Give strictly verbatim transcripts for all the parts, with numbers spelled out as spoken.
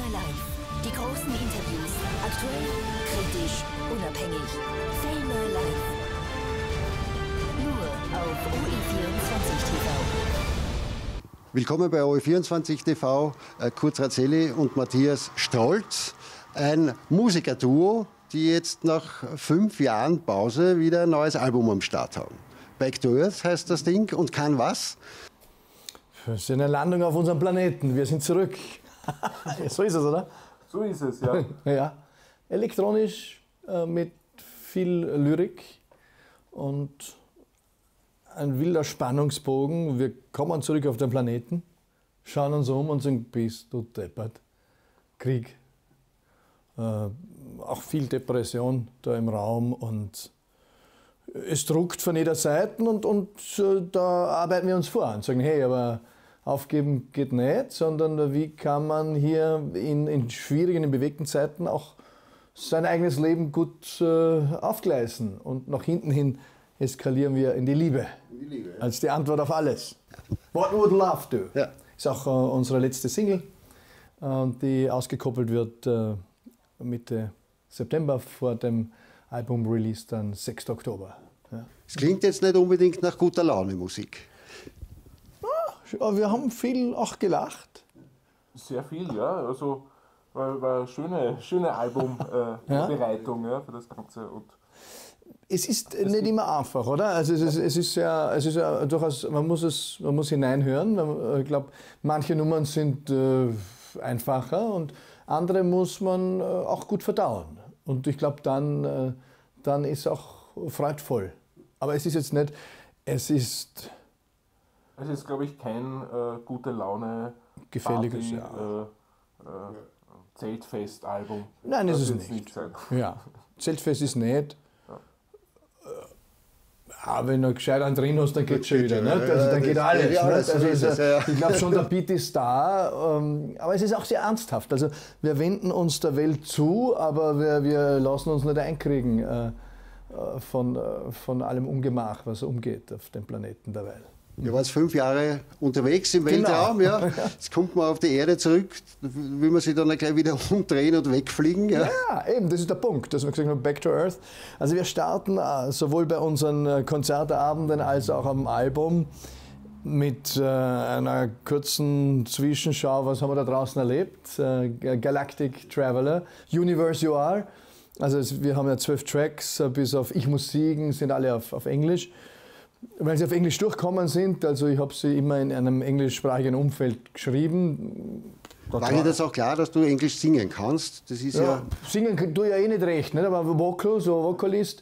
Live. Die großen Interviews. Aktuell, kritisch, unabhängig. Fellner Live. Nur auf O E vierundzwanzig T V. Willkommen bei O E vierundzwanzig T V, Kurt Razzelli und Matthias Strolz. Ein Musikerduo, die jetzt nach fünf Jahren Pause wieder ein neues Album am Start haben. Back to Earth heißt das Ding und kann was? Wir sind eine Landung auf unserem Planeten. Wir sind zurück. So ist es, oder? So ist es, ja. Ja. Elektronisch äh, mit viel Lyrik und ein wilder Spannungsbogen. Wir kommen zurück auf den Planeten, schauen uns um und sagen, bist du deppert. Krieg. Äh, auch viel Depression da im Raum und es druckt von jeder Seite und, und äh, da arbeiten wir uns vor und sagen, hey, aber aufgeben geht nicht, sondern wie kann man hier in, in schwierigen, in bewegten Zeiten auch sein eigenes Leben gut äh, aufgleisen und nach hinten hin eskalieren wir in die Liebe, in die Liebe ja. Als die Antwort auf alles. What would love do? Ja. Ist auch äh, unsere letzte Single, äh, die ausgekoppelt wird äh, Mitte September vor dem Album-Release dann sechsten Oktober. Ja. Es klingt jetzt nicht unbedingt nach guter Laune Musik. Ja, wir haben viel auch gelacht. Sehr viel, ja. Also war, war eine schöne, schöne Albumbereitung äh, ja? ja, für das Ganze. Und es ist es nicht immer einfach, oder? Also es ist, es ist ja, es ist ja durchaus, man muss es, man muss hineinhören. Ich glaube, manche Nummern sind äh, einfacher und andere muss man äh, auch gut verdauen. Und ich glaube, dann, äh, dann ist es auch freudvoll. Aber es ist jetzt nicht, es ist... Es ist, glaube ich, kein äh, gute Laune, gefälliges Party, ja. äh, äh, Zeltfest-Album. Nein, das ist es nicht. nicht sein. Ja, Zeltfest ist nicht. Ja. Ja, wenn du gescheit einen drin hast, dann geht es schon wieder. Nicht? Also, dann geht alles. Ja, alles also, ist es, ja. Ich glaube schon, der Beat ist da. Ähm, aber es ist auch sehr ernsthaft. Also, wir wenden uns der Welt zu, aber wir, wir lassen uns nicht einkriegen äh, von, äh, von allem Ungemach, was umgeht auf dem Planeten derweil. Wir waren jetzt fünf Jahre unterwegs im Weltraum, genau. Ja. Jetzt kommt man auf die Erde zurück, will man sich dann gleich wieder umdrehen und wegfliegen. Ja, ja eben, das ist der Punkt, dass wir gesagt haben, Back to Earth. Also wir starten uh, sowohl bei unseren Konzertabenden als auch am Album mit uh, einer kurzen Zwischenschau, was haben wir da draußen erlebt, uh, Galactic Traveler, Universe You Are. Also es, wir haben ja zwölf Tracks, uh, bis auf Ich muss siegen, sind alle auf, auf Englisch. Weil sie auf Englisch durchgekommen sind, also ich habe sie immer in einem englischsprachigen Umfeld geschrieben. War dir das auch klar, dass du Englisch singen kannst? Das ist ja, ja singen tue ich ja eh nicht recht, nicht? Aber Vocal, so Vocalist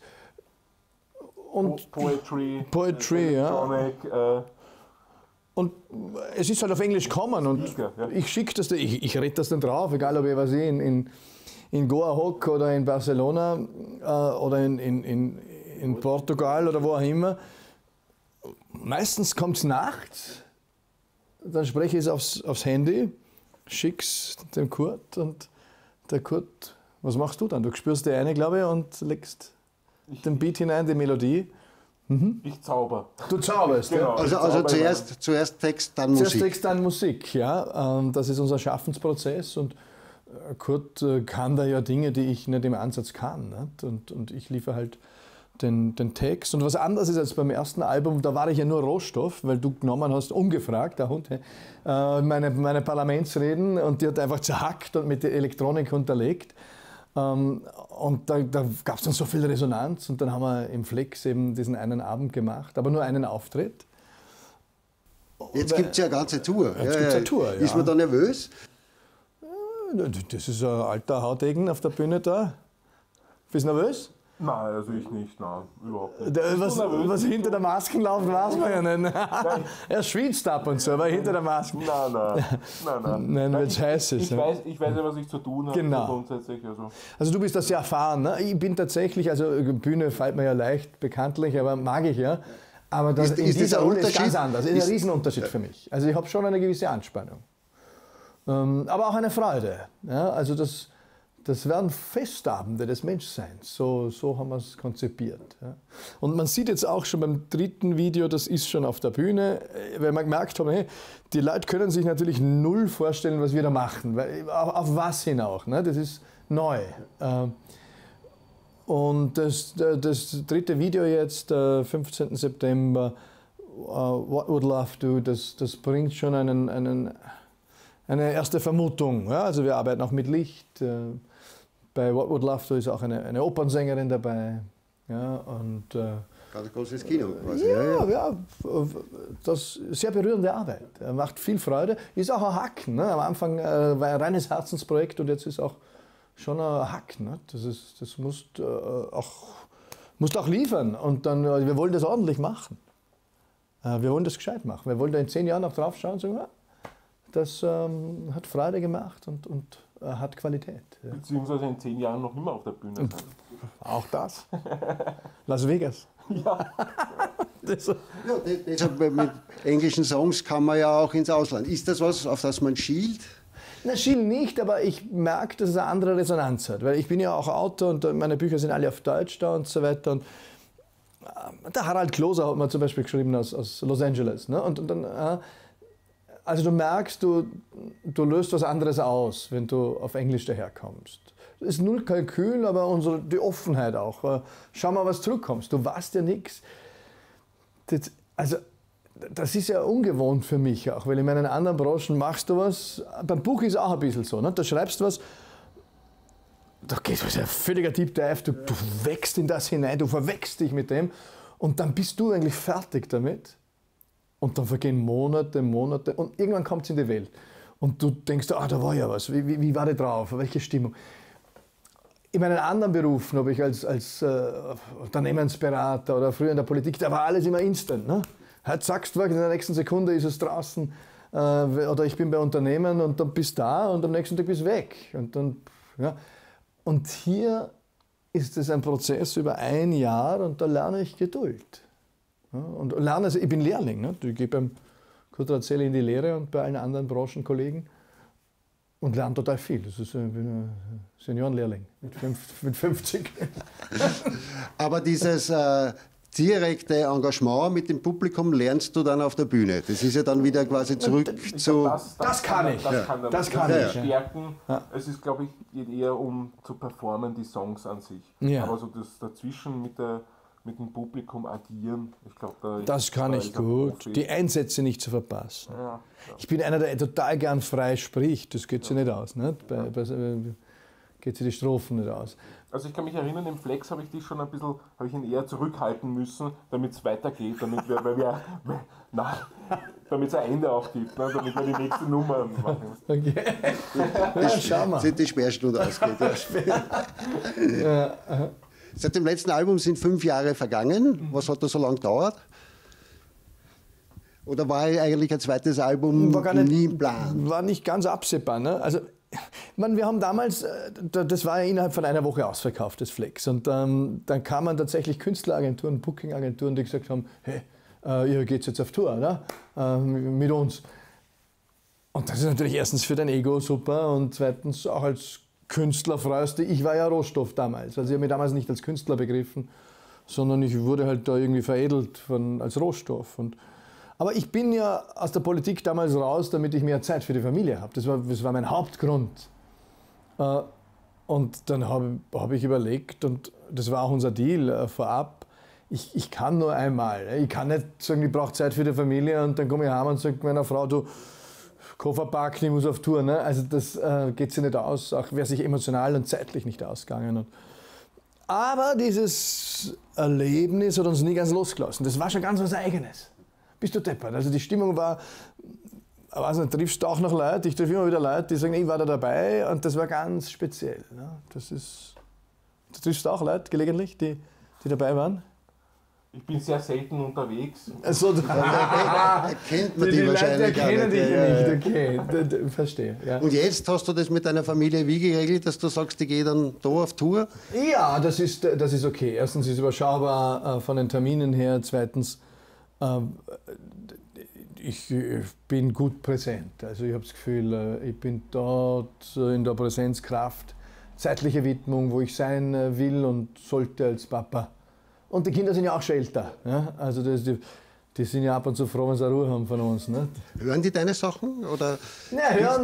und Poetry, Poetry, ja. Äh, und es ist halt auf Englisch gekommen und Speaker, ja. ich schicke das, ich, ich rede das dann drauf, egal ob ich was ich in, in, in Goa hocke oder in Barcelona äh, oder in, in, in, in Portugal oder wo auch immer. Meistens kommt es nachts, dann spreche ich es aufs, aufs Handy, schicke es dem Kurt und der Kurt, was machst du dann? Du spürst die eine, glaube ich, und legst ich, den Beat hinein, die Melodie. Mhm. Ich zauber. Du zauberst, genau. Ja? Also, also zuerst, zuerst Text, dann Musik. Zuerst Text, dann Musik, ja. Das ist unser Schaffensprozess und Kurt kann da ja Dinge, die ich nicht im Ansatz kann. Nicht? Und, und ich liefere halt Den, den Text. Und was anders ist als beim ersten Album, da war ich ja nur Rohstoff, weil du genommen hast, ungefragt, der Hund, äh, meine, meine Parlamentsreden und die hat einfach zerhackt und mit der Elektronik unterlegt. Ähm, und da, da gab es dann so viel Resonanz und dann haben wir im Flex eben diesen einen Abend gemacht, aber nur einen Auftritt. Jetzt gibt es ja eine ganze Tour. Jetzt ja, gibt's eine Tour, ja. Ist man da nervös? Das ist ein alter Hautegen auf der Bühne da. Bist du nervös? Nein, also ich nicht, nein, überhaupt nicht. Was, was hinter der Maske läuft, weiß man ja nicht. Er schwitzt ab und so, aber hinter der Maske. Nein, nein, nein, nein. Nein, weil es heiß ist. Ich, ich, weiß, ich weiß ja, was ich zu tun habe. Genau. Grundsätzlich, also. also du bist da sehr erfahren. Ne? Ich bin tatsächlich, also Bühne fällt mir ja leicht, bekanntlich, aber mag ich ja. Aber das, ist, in ist dieser Rolle ist Unterschied? ganz anders. Das ist, ist ein Riesenunterschied ja. für mich. Also ich habe schon eine gewisse Anspannung. Ähm, aber auch eine Freude. Ja? Also das... Das werden Festabende des Menschseins, so, so haben wir es konzipiert. Ja. Und man sieht jetzt auch schon beim dritten Video, das ist schon auf der Bühne, weil man gemerkt haben, hey, die Leute können sich natürlich null vorstellen, was wir da machen, weil, auf, auf was hin auch, ne? Das ist neu. Und das, das dritte Video jetzt, fünfzehnten September, What Would Love Do, das, das bringt schon einen, einen, eine erste Vermutung. Ja? Also wir arbeiten auch mit Licht. Bei What Would Love Do ist auch eine, eine Opernsängerin dabei. Ja, und, äh, Ganz großes Kino quasi. Ja, ja, ja, das ist sehr berührende Arbeit. Macht viel Freude. Ist auch ein Hack. Ne? Am Anfang äh, war ein reines Herzensprojekt und jetzt ist auch schon ein Hack. Ne? Das, ist, das musst, äh, auch, musst auch liefern. Und dann, äh, wir wollen das ordentlich machen. Äh, wir wollen das gescheit machen. Wir wollen da in zehn Jahren noch drauf schauen und sagen, ja, das ähm, hat Freude gemacht und, und hat Qualität. Ja. Beziehungsweise in zehn Jahren noch immer auf der Bühne sein. Auch das. Las Vegas. Ja. das, ja, deshalb mit englischen Songs kann man ja auch ins Ausland. Ist das was, auf das man schielt? Na, schielen nicht, aber ich merke, dass es eine andere Resonanz hat. Weil ich bin ja auch Autor und meine Bücher sind alle auf Deutsch da und so weiter. Und der Harald Kloser hat mir zum Beispiel geschrieben aus, aus Los Angeles. Ne? Und, und dann... Äh, Also du merkst, du, du löst was anderes aus, wenn du auf Englisch daherkommst. Das ist null Kalkül, aber unsere, die Offenheit auch. Schau mal, was zurückkommst. Du weißt ja nichts. Das, also, das ist ja ungewohnt für mich auch, weil in meinen anderen Branchen machst du was. Beim Buch ist es auch ein bisschen so. Ne? Da schreibst du was, da geht was, ein völliger Deep Dive, du, du wächst in das hinein, du verwächst dich mit dem und dann bist du eigentlich fertig damit. Und dann vergehen Monate, Monate und irgendwann kommt es in die Welt. Und du denkst, ah, da war ja was, wie, wie, wie war der drauf, welche Stimmung. In meinen anderen Berufen, ob ich als, als äh, Unternehmensberater oder früher in der Politik, da war alles immer instant. Ne? Heute sagst du, in der nächsten Sekunde ist es draußen äh, oder ich bin bei Unternehmen und dann bist du da und am nächsten Tag bist du weg. Und, dann, ja. Und hier ist es ein Prozess über ein Jahr und da lerne ich Geduld. Ja, und lerne, also ich bin Lehrling, ne? Ich gehe beim Kurt Razzelli in die Lehre und bei allen anderen Branchenkollegen und lerne total viel. Das ist ein Seniorenlehrling mit, fünf, mit fünfzig. Aber dieses äh, direkte Engagement mit dem Publikum lernst du dann auf der Bühne. Das ist ja dann wieder quasi zurück ich zu... Glaub, das, das, das kann ich. Das Ja. kann, das das kann das ich. Stärken. Ja. Es ist, glaube ich, geht eher um zu performen, die Songs an sich. Ja. Aber so das dazwischen mit der mit dem Publikum agieren. Ich glaub, da das kann ich gut. Die Einsätze nicht zu verpassen. Ja, ja. Ich bin einer, der total gern frei spricht. Das geht sich nicht aus. Nicht? Bei, bei, geht sich die Strophen nicht aus. Also ich kann mich erinnern, im Flex habe ich dich schon ein bisschen, habe ich ihn eher zurückhalten müssen, damit es weitergeht, damit wir, weil wir, damit es ein Ende auch gibt, ne? Damit wir die nächste Nummer machen. Okay. Ja, schau mal. Sind die Sperrstunde ausgeht. Ja. Ja. Seit dem letzten Album sind fünf Jahre vergangen. Was hat da so lange gedauert? Oder war eigentlich ein zweites Album war gar nicht, nie im Plan? War nicht ganz absehbar. Ne? Also, man, wir haben damals, das war ja innerhalb von einer Woche ausverkauft, das Flex. Und ähm, dann kamen tatsächlich Künstleragenturen, Bookingagenturen, die gesagt haben, hey, äh, ihr geht jetzt auf Tour, oder? Äh, mit uns. Und das ist natürlich erstens für dein Ego super und zweitens auch als Künstler freust du. Ich war ja Rohstoff damals. Also ich habe mich damals nicht als Künstler begriffen, sondern ich wurde halt da irgendwie veredelt von, als Rohstoff. Und, aber ich bin ja aus der Politik damals raus, damit ich mehr Zeit für die Familie habe. Das war, das war mein Hauptgrund. Äh, und dann habe hab ich überlegt, und das war auch unser Deal äh, vorab, ich, ich kann nur einmal. Ich kann nicht sagen, ich brauche Zeit für die Familie und dann komme ich heim und sage meiner Frau, du, Koffer packen, ich muss auf Tour. Ne? Also das äh, geht sich nicht aus, auch wäre sich emotional und zeitlich nicht ausgegangen. Und aber dieses Erlebnis hat uns nie ganz losgelassen. Das war schon ganz was Eigenes. Bist du deppert? Also die Stimmung war, ich weiß nicht, triffst du auch noch Leute, ich treffe immer wieder Leute, die sagen, ich war da dabei und das war ganz speziell. Ne? Das ist, du triffst auch Leute gelegentlich, die, die dabei waren? Ich bin sehr selten unterwegs. Also, da kennt man die, die wahrscheinlich Leute kennen dich ja nicht, okay, verstehe. Ja. Und jetzt hast du das mit deiner Familie wie geregelt, dass du sagst, ich gehe dann da auf Tour? Ja, das ist, das ist okay. Erstens ist es überschaubar äh, von den Terminen her. Zweitens, äh, ich, ich bin gut präsent. Also ich habe das Gefühl, äh, ich bin dort in der Präsenzkraft, zeitliche Widmung, wo ich sein will und sollte als Papa. Und die Kinder sind ja auch schon älter. Ja? Also das, die, die sind ja ab und zu froh, wenn sie Ruhe haben von uns. Nicht? Hören die deine Sachen? Oder? Ja, hören,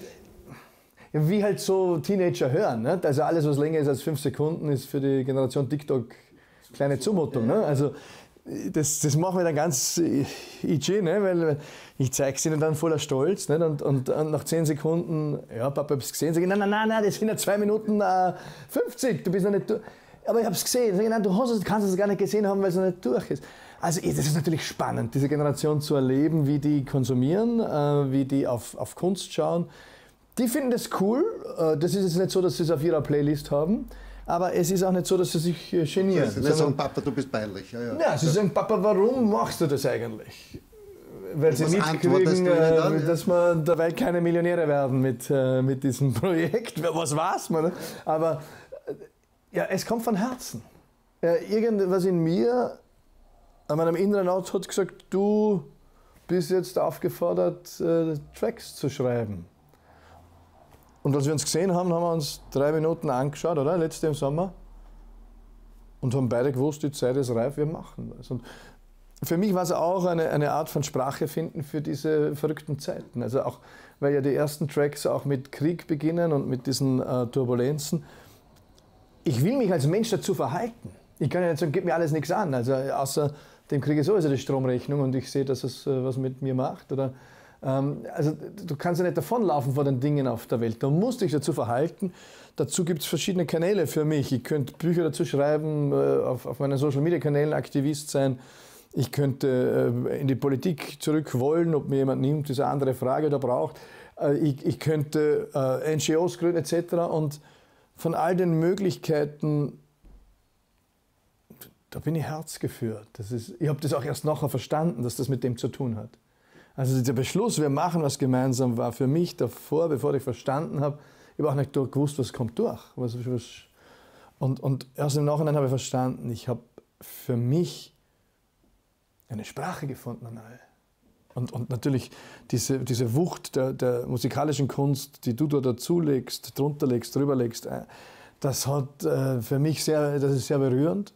äh, wie halt so Teenager hören. Nicht? Also alles, was länger ist als fünf Sekunden, ist für die Generation TikTok kleine Zumutung. Ne? Also das, das macht mich dann ganz itchy, ne? Weil ich zeige es ihnen dann voller Stolz. Nicht? Und, und, und nach zehn Sekunden, ja, Papa, hab's gesehen, sage ich, nein, nein, nein, nein, das sind ja zwei Minuten äh, fünfzig, du bist noch nicht durch. Aber ich habe es gesehen. Sag ich, nein, du hast es, kannst es gar nicht gesehen haben, weil es noch nicht durch ist. Also das ist natürlich spannend, diese Generation zu erleben, wie die konsumieren, äh, wie die auf, auf Kunst schauen. Die finden das cool. Äh, das ist jetzt nicht so, dass sie es auf ihrer Playlist haben. Aber es ist auch nicht so, dass sie sich äh, genieren. Sie sagen, Papa, du bist peinlich. Ja, ja. ja, sie sagen, Papa, warum machst du das eigentlich? Weil Und sie was mitkriegen, antwortest du ihnen dann? äh, dass wir dabei keine Millionäre werden mit, äh, mit diesem Projekt. Was weiß man? Ne? Aber äh, ja, es kommt von Herzen. Ja, irgendwas in mir, an meinem inneren Auto hat gesagt, du bist jetzt aufgefordert, äh, Tracks zu schreiben. Und als wir uns gesehen haben, haben wir uns drei Minuten angeschaut, oder? Letztes im Sommer. Und haben beide gewusst, die Zeit ist reif, wir machen das. Und für mich war es auch eine, eine Art von Sprache finden für diese verrückten Zeiten. Also auch, weil ja die ersten Tracks auch mit Krieg beginnen und mit diesen äh, Turbulenzen. Ich will mich als Mensch dazu verhalten. Ich kann ja nicht sagen, gib mir alles nichts an. Also außer dem Krieg ist sowieso die Stromrechnung und ich sehe, dass es äh, was mit mir macht. Oder Also du kannst ja nicht davonlaufen vor den Dingen auf der Welt. Du musst dich dazu verhalten. Dazu gibt es verschiedene Kanäle für mich. Ich könnte Bücher dazu schreiben, auf, auf meinen Social-Media-Kanälen Aktivist sein. Ich könnte in die Politik zurück wollen, ob mir jemand nimmt, ist eine andere Frage, oder braucht. Ich, ich könnte N G Os gründen et cetera. Und von all den Möglichkeiten, da bin ich herzgeführt. Das ist, ich habe das auch erst nachher verstanden, dass das mit dem zu tun hat. Also der Beschluss, wir machen was gemeinsam, war für mich davor, bevor ich verstanden habe, ich habe auch nicht gewusst, was kommt durch. Was, was, und, und erst im Nachhinein habe ich verstanden, ich habe für mich eine Sprache gefunden an all. Und, und natürlich diese, diese Wucht der, der musikalischen Kunst, die du da dazulegst, drunter legst, drüber legst, das hat äh, für mich sehr, das ist sehr berührend.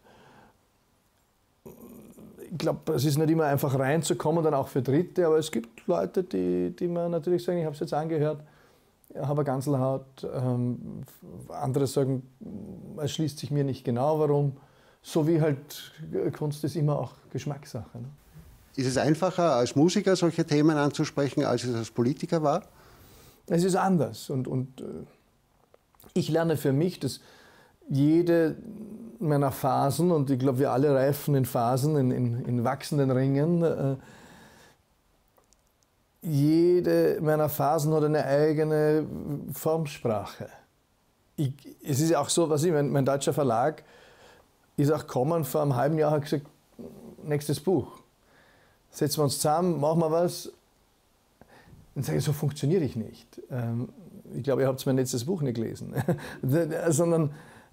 Ich glaube, es ist nicht immer einfach reinzukommen, dann auch für Dritte, aber es gibt Leute, die, die mir natürlich sagen, ich habe es jetzt angehört, habe eine Ganselhaut. Ähm, andere sagen, es schließt sich mir nicht genau, warum. So wie halt Kunst ist immer auch Geschmackssache. Ne? Ist es einfacher, als Musiker solche Themen anzusprechen, als es als Politiker war? Es ist anders. Und, und äh, ich lerne für mich, dass jede meiner Phasen, und ich glaube, wir alle reifen in Phasen, in, in, in wachsenden Ringen, äh, jede meiner Phasen hat eine eigene Formsprache. Ich, es ist auch so, was ich, mein, mein deutscher Verlag ist auch gekommen, vor einem halben Jahr hat gesagt, nächstes Buch. Setzen wir uns zusammen, machen wir was. Dann sage ich, so funktioniere ich nicht. Ähm, ich glaube, ihr habt mein letztes Buch nicht gelesen. Sondern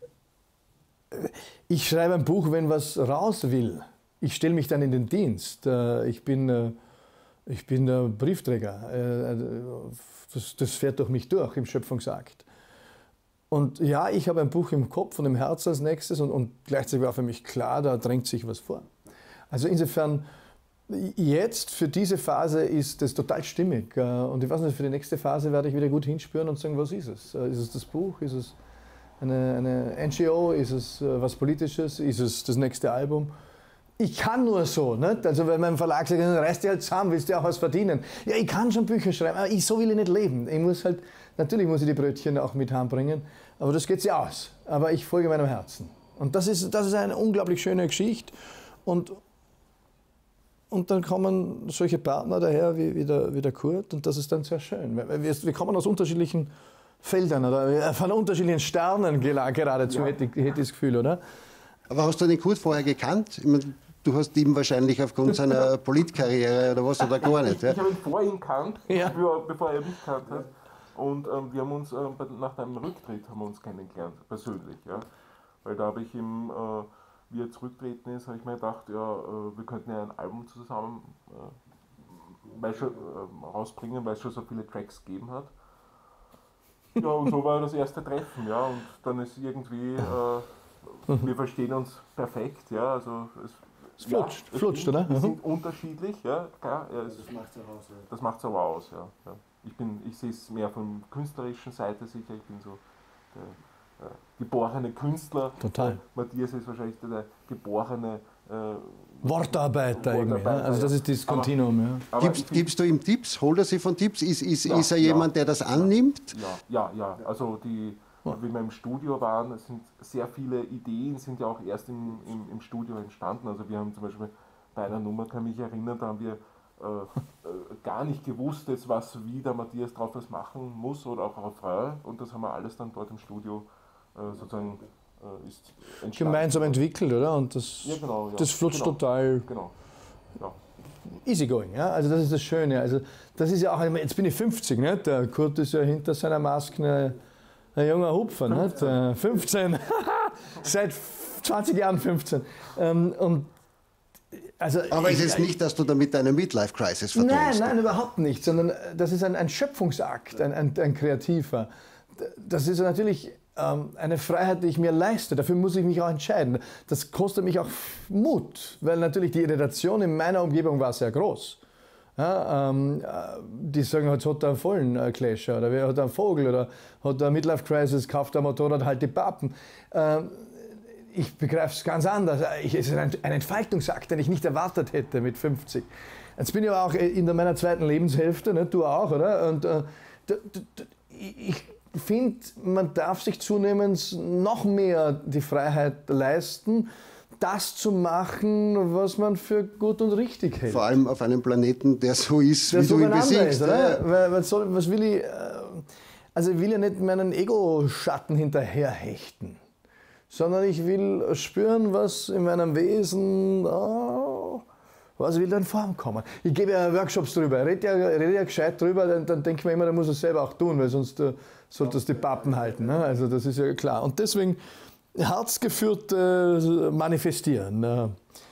ich schreibe ein Buch, wenn was raus will. Ich stelle mich dann in den Dienst. Ich bin, ich bin der Briefträger. Das, das fährt durch mich durch im Schöpfungsakt. Und ja, ich habe ein Buch im Kopf und im Herzen als nächstes und, und gleichzeitig war für mich klar, da drängt sich was vor. Also insofern, jetzt für diese Phase ist das total stimmig. Und ich weiß nicht, für die nächste Phase werde ich wieder gut hinspüren und sagen, was ist es? Ist es das Buch? Ist es eine, eine N G O? Ist es was Politisches? Ist es das nächste Album? Ich kann nur so, nicht? Also wenn mein Verlag sagt, reiß dich halt zusammen, willst du auch was verdienen? Ja, ich kann schon Bücher schreiben, aber ich, so will ich nicht leben. Ich muss halt, natürlich muss ich die Brötchen auch mit heimbringen, aber das geht sich aus. Aber ich folge meinem Herzen. Und das ist, das ist eine unglaublich schöne Geschichte. Und, und dann kommen solche Partner daher wie, wie, der, wie der Kurt und das ist dann sehr schön. Wir, wir kommen aus unterschiedlichen Feldern oder von unterschiedlichen Sternen geradezu, ja. hätte, ich, hätte ich das Gefühl, oder? Aber hast du den Kurt vorher gekannt? Ich meine, du hast ihn wahrscheinlich aufgrund seiner Politkarriere oder was oder gar nicht. Ich, ich habe ihn vor ihm gekannt, ja. bevor, bevor er mich gekannt hat. Und ähm, wir haben uns äh, nach deinem Rücktritt haben wir uns kennengelernt, persönlich. Ja? Weil da habe ich ihm, äh, wie er zurückgetreten ist, habe ich mir gedacht, ja, äh, wir könnten ja ein Album zusammen äh, weil schon, äh, rausbringen, weil es schon so viele Tracks gegeben hat. Ja, und so war das erste Treffen, ja, und dann ist irgendwie, äh, wir verstehen uns perfekt, ja, also es, Es flutscht, ja, flutscht, stimmt, oder? Wir Mhm. sind unterschiedlich, ja, klar, ja, es, Das macht es auch aus. Ja. das macht es aber aus, ja, ja. Ich bin, ich sehe es mehr von der künstlerischen Seite sicher, ich bin so der äh, geborene Künstler. Total. Äh, Matthias ist wahrscheinlich der geborene äh, Wortarbeiter irgendwie. Ja? Wortarbeiter, Also das ja. ist das Kontinuum. Ja. aber Gibst, ich find- gibst du ihm Tipps? Holt er sie von Tipps? Ist, ist, Ja, ist er ja. jemand, der das annimmt? Ja, ja, ja. Also die, wie wir im Studio waren, sind sehr viele Ideen sind ja auch erst im, im, im Studio entstanden. Also wir haben zum Beispiel bei einer Nummer, kann mich erinnern, da haben wir äh, äh, gar nicht gewusst, jetzt, was wie der Matthias drauf was machen muss oder auch Refrain. Und das haben wir alles dann dort im Studio äh, sozusagen äh, ist entstanden. Gemeinsam entwickelt, oder? Und das, Ja, genau, ja. das flutscht Genau. total Genau. Ja. easygoing. Ja? Also das ist das Schöne. Also das ist ja auch, jetzt bin ich fünfzig, nicht? Der Kurt ist ja hinter seiner Maske eine, ein junger Hupfer, nicht? Äh, fünfzehn, seit zwanzig Jahren fünfzehn. Ähm, und also Aber ich- es ist nicht, dass du damit eine Midlife-Crisis Nein, vertonst. nein, überhaupt nicht, sondern das ist ein, ein Schöpfungsakt, ein, ein, ein kreativer. Das ist natürlich ähm, eine Freiheit, die ich mir leiste. Dafür muss ich mich auch entscheiden. Das kostet mich auch Mut, weil natürlich die Irritation in meiner Umgebung war sehr groß. Ja, ähm, äh, die sagen, jetzt hat er einen vollen äh, Clasher oder wer hat einen Vogel oder hat er eine Midlife-Crisis, kauft ein Motorrad, halt die Pappen. Ähm, ich begreife es ganz anders. Ich, es ist ein, ein Entfaltungsakt, den ich nicht erwartet hätte mit fünfzig. Jetzt bin ich aber auch in meiner zweiten Lebenshälfte, ne? Du auch, oder? Und äh, d- d- d- ich finde, man darf sich zunehmend noch mehr die Freiheit leisten, das zu machen, was man für gut und richtig hält. Vor allem auf einem Planeten, der so ist, Der wie so du ihn beieinander besiegst. ist, oder? Ja. Weil, was, soll, was will ich? äh, Also ich will ja nicht meinen Ego-Schatten hinterherhechten, sondern ich will spüren, was in meinem Wesen, oh, was will da in Form kommen. Ich gebe ja Workshops drüber, ich rede ja, rede ja gescheit drüber, dann, dann denke ich mir immer, da muss er selber auch tun, weil sonst äh, sollte das die Pappen halten. Ne? Also das ist ja klar. Und deswegen herzgeführt äh, manifestieren, äh, ja,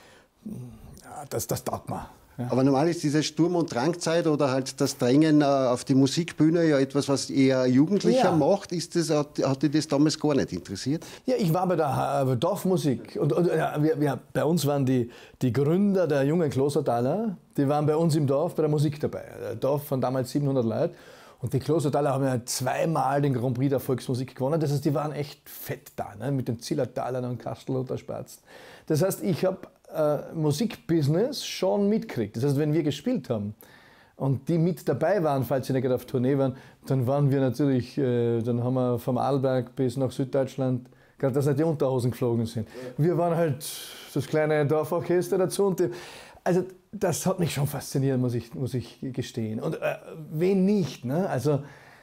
das, das taugt mir. Ja. Aber normal ist diese Sturm- und Drangzeit oder halt das Drängen äh, auf die Musikbühne ja etwas, was eher Jugendlicher Ja. macht. Ist das, hat, hat dich das damals gar nicht interessiert? Ja, ich war bei der äh, Dorfmusik und, und ja, wir, wir, bei uns waren die, die Gründer der jungen Klostertaler, die waren bei uns im Dorf bei der Musik dabei. Ein Dorf von damals siebenhundert Leuten. Und die Klostertaler haben ja zweimal den Grand Prix der Volksmusik gewonnen. Das heißt, die waren echt fett da, ne? Mit den Zillertalern und Kastel und der Spatzen. Das heißt, ich habe äh, Musikbusiness schon mitgekriegt. Das heißt, wenn wir gespielt haben und die mit dabei waren, falls sie nicht gerade auf Tournee waren, dann waren wir natürlich, äh, dann haben wir vom Arlberg bis nach Süddeutschland, gerade dass nicht die Unterhosen geflogen sind. Wir waren halt das kleine Dorforchester dazu. Und die, also das hat mich schon fasziniert, muss ich, muss ich gestehen. Und äh, wen nicht? Ne? Also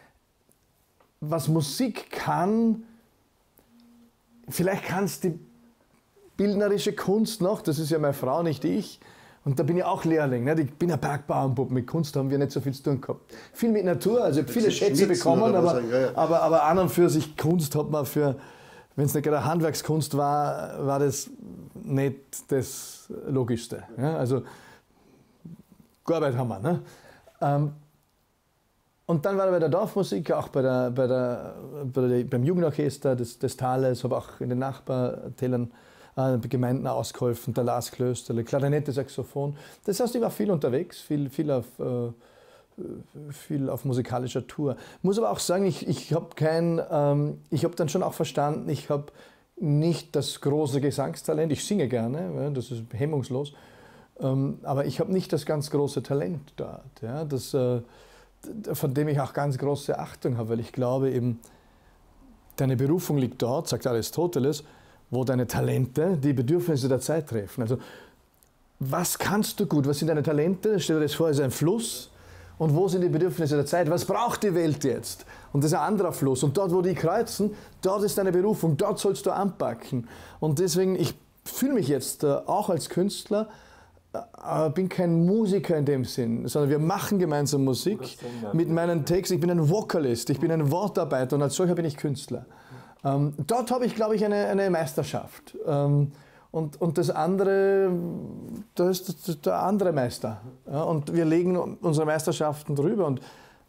was Musik kann, vielleicht kann es die bildnerische Kunst noch, das ist ja meine Frau, nicht ich. Und da bin ich auch Lehrling. Ne? Ich bin ein Bergbauernbub, mit Kunst haben wir nicht so viel zu tun gehabt. Viel mit Natur, also ich habe viele Schätze Schnitzen bekommen, oder was aber, sagen, ja, ja. aber, aber an und für sich Kunst hat man für, wenn es nicht gerade Handwerkskunst war, war das nicht das Logischste. Ja? Also gearbeitet haben wir. Ne? Ähm, und dann war ich bei der Dorfmusik, auch bei der, bei der, bei der, beim Jugendorchester des, des Tales, habe auch in den Nachbartälern äh, Gemeinden ausgeholfen, der Lars Klösterle, Klarinette, Saxophon. Das heißt, ich war viel unterwegs, viel, viel, auf, äh, viel auf musikalischer Tour. Muss aber auch sagen, ich, ich habe kein, ähm, ich habe dann schon auch verstanden, ich habe nicht das große Gesangstalent, ich singe gerne, ja, das ist hemmungslos, ähm, aber ich habe nicht das ganz große Talent dort, ja, das, äh, von dem ich auch ganz große Achtung habe, weil ich glaube eben, deine Berufung liegt dort, sagt Aristoteles, wo deine Talente die Bedürfnisse der Zeit treffen. Also was kannst du gut, was sind deine Talente? Stell dir das vor, es ist ein Fluss. Und wo sind die Bedürfnisse der Zeit? Was braucht die Welt jetzt? Und das ist ein anderer Fluss. Und dort, wo die kreuzen, dort ist deine Berufung, dort sollst du anpacken. Und deswegen, ich fühle mich jetzt äh, auch als Künstler, äh, bin kein Musiker in dem Sinn, sondern wir machen gemeinsam Musik mit meinen Texten. Ich bin ein Vocalist, ich bin ein Wortarbeiter und als solcher bin ich Künstler. Ähm, dort habe ich, glaube ich, eine, eine Meisterschaft. Ähm, und, und das andere, da ist der andere Meister. Ja, und wir legen unsere Meisterschaften drüber. Und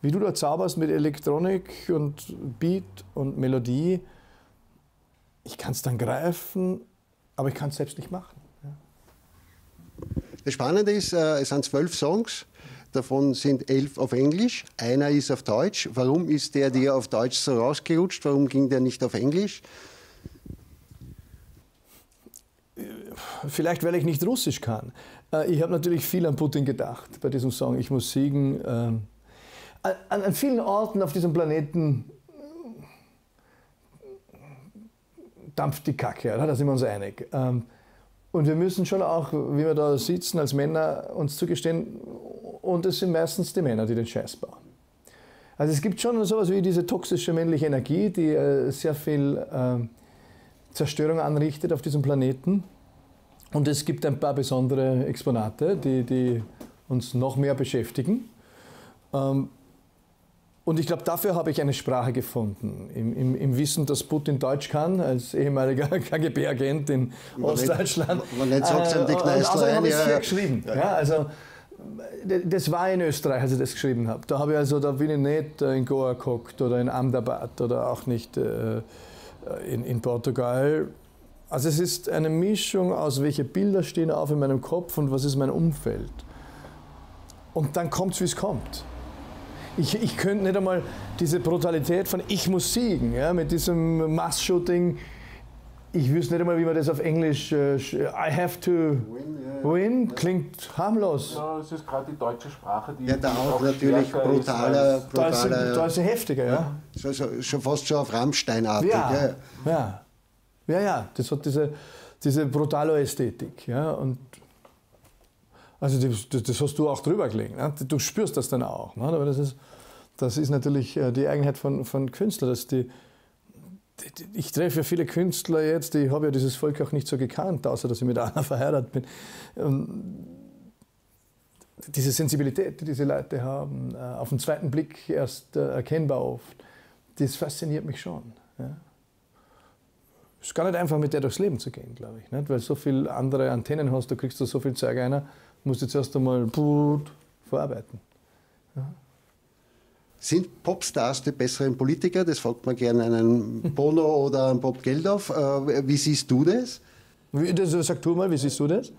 wie du da zauberst mit Elektronik und Beat und Melodie, ich kann es dann greifen, aber ich kann es selbst nicht machen. Ja. Das Spannende ist, es sind zwölf Songs, davon sind elf auf Englisch, einer ist auf Deutsch. Warum ist der dir auf Deutsch so rausgerutscht? Warum ging der nicht auf Englisch? Vielleicht, weil ich nicht Russisch kann. Ich habe natürlich viel an Putin gedacht bei diesem Song. Ich muss siegen. An, an vielen Orten auf diesem Planeten dampft die Kacke, ja, da sind wir uns einig. Und wir müssen schon auch, wie wir da sitzen als Männer, uns zugestehen, und es sind meistens die Männer, die den Scheiß bauen. Also es gibt schon sowas wie diese toxische männliche Energie, die sehr viel Zerstörung anrichtet auf diesem Planeten. Und es gibt ein paar besondere Exponate, die, die uns noch mehr beschäftigen. Und ich glaube, dafür habe ich eine Sprache gefunden. Im, im, im Wissen, dass Putin Deutsch kann, als ehemaliger K G B-Agent in Ostdeutschland. Man nicht sagt, äh, die Kneißlein, habe ich es hier geschrieben. Ja. Ja, also, das war in Österreich, als ich das geschrieben habe. Da, habe ich also, da bin ich nicht in Goa geguckt oder in Ahmedabad oder auch nicht äh, in, in Portugal. Also es ist eine Mischung aus, welche Bilder stehen auf in meinem Kopf und was ist mein Umfeld. Und dann kommt es, wie es kommt. Ich, ich könnte nicht einmal diese Brutalität von ich muss siegen, ja, mit diesem Mass-Shooting, ich wüsste nicht einmal, wie man das auf Englisch, uh, I have to win, yeah. win, klingt harmlos. Ja, es ist gerade die deutsche Sprache, die ja, da auch, auch natürlich brutaler, ist, brutaler. Da ist, da ist sie heftiger, ja. ja. So, so, schon fast schon auf Rammstein-artig. Ja, ja, ja, ja, ja, das hat diese, diese Brutalo-Ästhetik, ja, und also das, das hast du auch drüber gelegt, ne? Du spürst das dann auch, ne? Aber das ist, das ist natürlich die Eigenheit von, von Künstlern, dass die, die, ich treffe ja viele Künstler jetzt, ich habe ja dieses Volk auch nicht so gekannt, außer dass ich mit einer verheiratet bin. Und diese Sensibilität, die diese Leute haben, auf den zweiten Blick erst erkennbar oft, das fasziniert mich schon. Ja? Es ist gar nicht einfach, mit der durchs Leben zu gehen, glaube ich, nicht? Weil so viele andere Antennen hast, du kriegst da so viel Zeug einer, musst jetzt erst einmal vorarbeiten. Ja. Sind Popstars die besseren Politiker? Das fragt man gerne einen Bono oder einen Bob Geldof. Wie siehst du das? Wie, das sag du mal, wie siehst du das?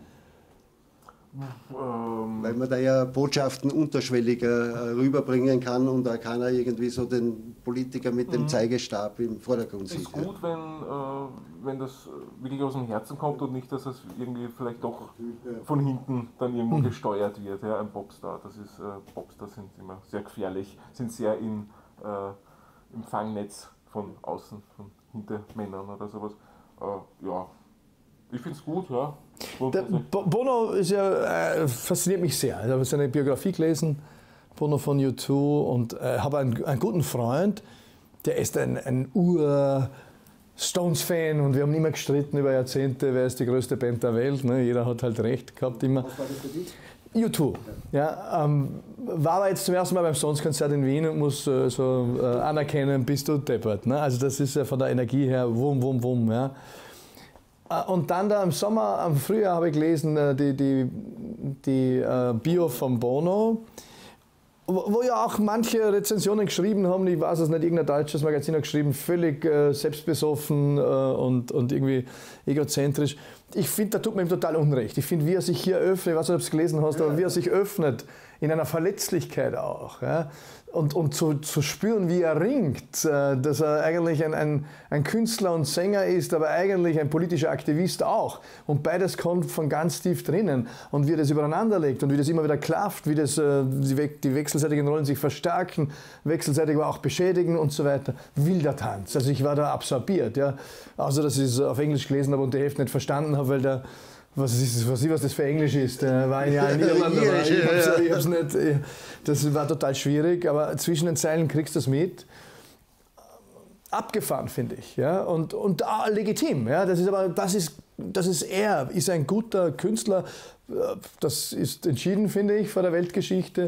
Ähm, Weil man da ja Botschaften unterschwelliger rüberbringen kann und da keiner irgendwie so den Politiker mit dem Zeigestab im Vordergrund sieht. Es ist gut, wenn, äh, wenn das wirklich aus dem Herzen kommt und nicht, dass es irgendwie vielleicht doch von hinten dann irgendwo mhm. gesteuert wird. Ja, ein Popstar, das ist, äh, Popstars sind immer sehr gefährlich, sind sehr in, äh, im Fangnetz von außen, von Hintermännern oder sowas. Äh, ja, ich finde es gut, ja. Der Bono ist ja, äh, fasziniert mich sehr. Ich habe seine Biografie gelesen, Bono von U zwei, und äh, habe einen, einen guten Freund, der ist ein, ein Ur-Stones-Fan und wir haben immer gestritten über Jahrzehnte, wer ist die größte Band der Welt. Ne? Jeder hat halt recht gehabt immer. Was war das für dich? U zwei. Ja, ähm, war aber jetzt zum ersten Mal beim Stones-Konzert in Wien und muss äh, so äh, anerkennen, bist du deppert. Ne? Also das ist ja von der Energie her wum, wum, wum. Ja. Und dann da im Sommer, im Frühjahr habe ich gelesen, die, die, die äh, Bio von Bono, wo, wo ja auch manche Rezensionen geschrieben haben, ich weiß es nicht, irgendein deutsches Magazin hat geschrieben, völlig äh, selbstbesoffen äh, und, und irgendwie egozentrisch. Ich finde, da tut man ihm total Unrecht. Ich finde, wie er sich hier öffnet, ich weiß nicht, ob du es gelesen hast, aber wie er sich öffnet, in einer Verletzlichkeit auch. Ja? Und, und zu, zu spüren, wie er ringt, äh, dass er eigentlich ein, ein, ein Künstler und Sänger ist, aber eigentlich ein politischer Aktivist auch. Und beides kommt von ganz tief drinnen. Und wie er das übereinander legt und wie das immer wieder klafft, wie das, äh, die, die wechselseitigen Rollen sich verstärken, wechselseitig aber auch beschädigen und so weiter. Wilder Tanz. Also ich war da absorbiert. Ja? Außer, dass ich es auf Englisch gelesen habe und die Hälfte nicht verstanden habe, weil der Was ist was, was das für Englisch ist? Der war ein Jahr in Irland, aber ich hab's, ich hab's nicht. Das war total schwierig, aber zwischen den Zeilen kriegst du es mit. Abgefahren, finde ich. Ja? Und, und ah, legitim. Ja? Das ist aber, das ist, das ist er, ist ein guter Künstler. Das ist entschieden, finde ich, vor der Weltgeschichte.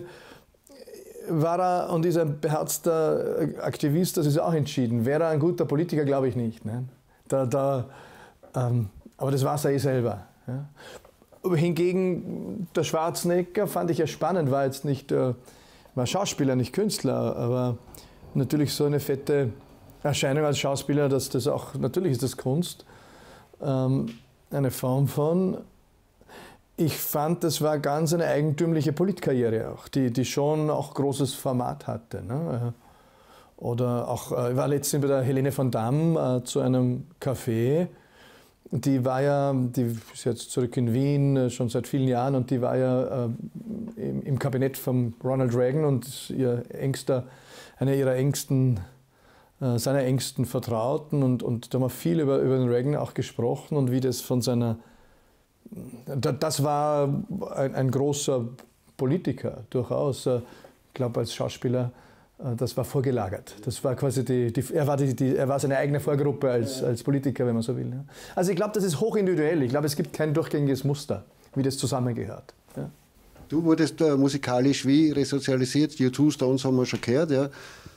War er und ist ein beherzter Aktivist, das ist auch entschieden. Wäre er ein guter Politiker, glaube ich nicht. Ne? Da, da, ähm, aber das war es ja eh selber. Ja. Hingegen der Schwarzenegger fand ich ja spannend, war jetzt nicht äh, war Schauspieler, nicht Künstler, aber natürlich so eine fette Erscheinung als Schauspieler, dass das auch, natürlich ist das Kunst, ähm, eine Form von. Ich fand, das war ganz eine eigentümliche Politkarriere auch, die, die schon auch großes Format hatte. Ne? Oder auch, ich war letztens bei der Helene von Damm äh, zu einem Café. Die war ja, die ist jetzt zurück in Wien, äh, schon seit vielen Jahren, und die war ja äh, im, im Kabinett von Ronald Reagan und ihr engster, einer ihrer engsten, äh, seiner engsten Vertrauten. Und, und da haben wir viel über, über den Reagan auch gesprochen und wie das von seiner. Das war ein, ein großer Politiker, durchaus. Ich glaube, als Schauspieler, das war vorgelagert. Das war quasi die, die, er, war die, die, er war seine eigene Vorgruppe als, als Politiker, wenn man so will. Also ich glaube, das ist hochindividuell. Ich glaube, es gibt kein durchgängiges Muster, wie das zusammengehört. Ja. Du wurdest äh, musikalisch wie resozialisiert? U zwei Stones haben wir schon gehört, ja.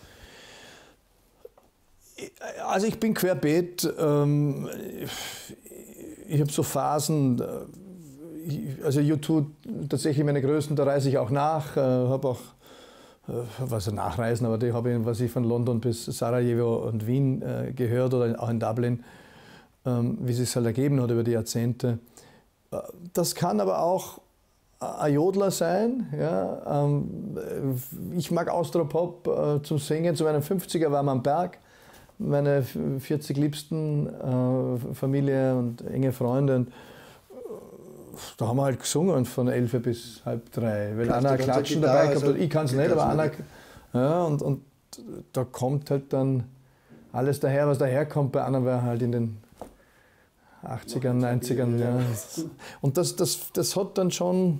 Also ich bin querbeet. Ähm, Ich habe so Phasen, also U zwei tatsächlich meine Größten, da reise ich auch nach, habe auch, was nachreisen, aber die habe ich, was ich von London bis Sarajevo und Wien gehört oder auch in Dublin, wie es sich halt ergeben hat über die Jahrzehnte. Das kann aber auch ein Jodler sein. Ja. Ich mag Austropop zum Singen, zu meinem fünfziger war man am Berg. Meine vierzig Liebsten, äh, Familie und enge Freunde. Und, äh, da haben wir halt gesungen von elf bis halb drei. Weil einer klatschen dabei gehabt hat. Ich kann es nicht, aber einer. Ja, und, und da kommt halt dann alles daher, was daherkommt. Bei anderen war halt in den achtzigern, neunzigern. Ja. Und das, das, das hat dann schon.